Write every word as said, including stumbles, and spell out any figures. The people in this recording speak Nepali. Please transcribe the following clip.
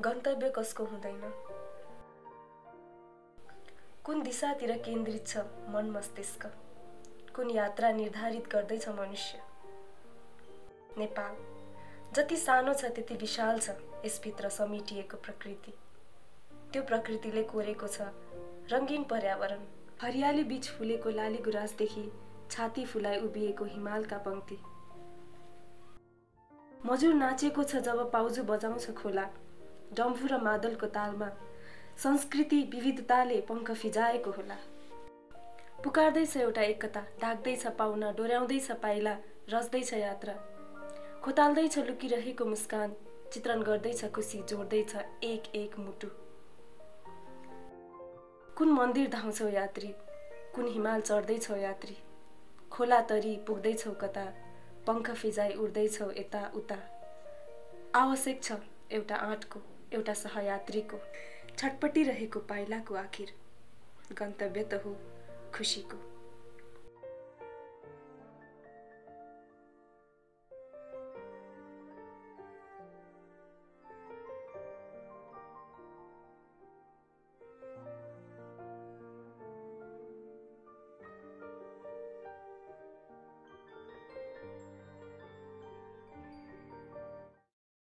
गन्तव्य कसको हुँदैन? कुन दिशातिर केन्द्रित छ मन मस्तिष्क? कुन यात्रा निर्धारित गर्दैछ मनुष्य? नेपाल जति सानो छ त्यति विशाल छ यसभित्र समेटिएको प्रकृति। त्यो प्रकृतिले कोरेको छ रंगीन पर्यावरण। हरियाली बीच फुलेको लाली गुराँसदेखि छाती फुलाइ उभिएको हिमालका पंक्ति। मजुर नाचेको छ जब पाउजु बजाउँछ खोला। डम्फु र मादलको तालमा संस्कृति विविधताले पंख फिजाएको होला। पुकार्दैछ एउटा एकता, ढाक्दैछ पाउना, डोर्याउँदैछ पाइला, रच्दैछ यात्रा। खोताल्दैछ लुकिरहेको मुस्कान, चित्रण गर्दैछ खुसी, जोड्दैछ एक एक मुटु। कुन मन्दिर धाउँछौ यात्री, कुन हिमाल चढ्दैछौ यात्री। खोला तरी पुग्दैछौ कता, पंख फिजाई उड्दैछौ यता उता। आवश्यक छ एउटा आँटको, एउटा सहयात्रीको, छटपटी रहेको पाइलाको आखिर। गन्तव्य त हो खुशीको।